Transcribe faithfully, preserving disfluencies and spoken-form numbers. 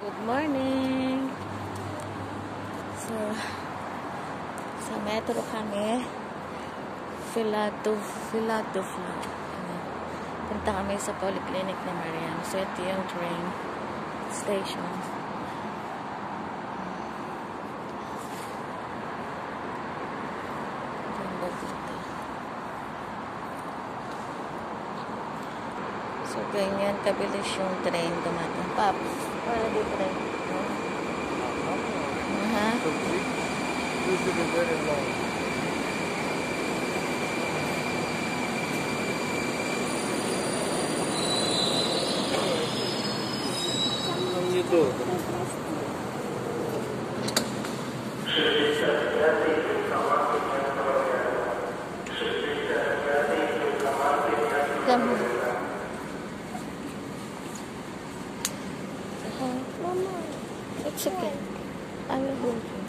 Good morning! So, sa metro kami. Philadelphia. Punta kami sa Polyclinic ni Mariam. So, ito yung train station. Ganda dito. So, ganyan kabilis yung train dumating. Pop, wala di train. Aha. This is very long. You do. Come. Mama, It's okay. I will hold you.